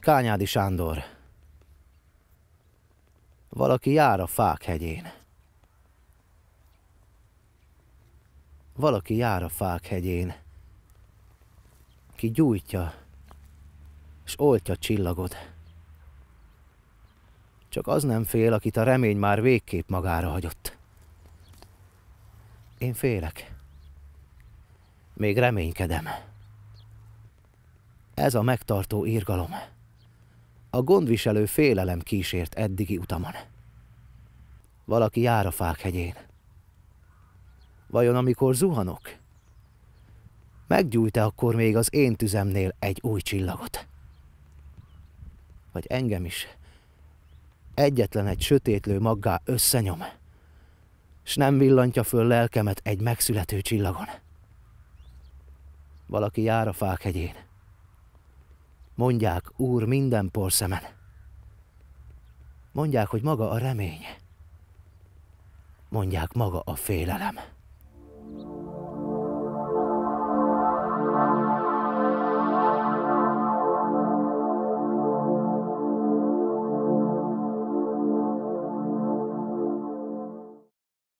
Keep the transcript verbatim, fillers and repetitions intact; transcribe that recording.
Kányádi Sándor. Valaki jár a fák hegyén. Valaki jár a fák hegyén, ki gyújtja, s oltja csillagod. Csak az nem fél, akit a remény már végképp magára hagyott. Én félek. Még reménykedem. Ez a megtartó irgalom. A gondviselő félelem kísért eddigi utamon. Valaki jár a fák hegyén. Vajon amikor zuhanok, meggyújt-e akkor még az én tüzemnél egy új csillagot? Vagy engem is egyetlen egy sötétlő maggá összenyom, s nem villantja föl lelkemet egy megszülető csillagon? Valaki jár a fák hegyén. Mondják, Úr, minden porszemen. Mondják, hogy maga a remény. Mondják, maga a félelem.